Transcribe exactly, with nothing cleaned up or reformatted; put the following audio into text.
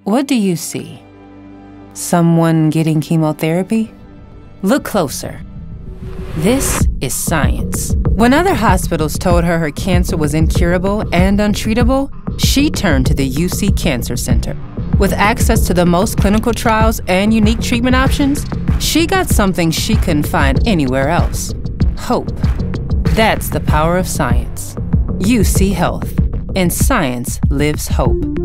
What do you see? Someone getting chemotherapy? Look closer. This is science. When other hospitals told her her cancer was incurable and untreatable, she turned to the U C Cancer Center. With access to the most clinical trials and unique treatment options, she got something she couldn't find anywhere else: hope. That's the power of science. U C Health. In science lives hope.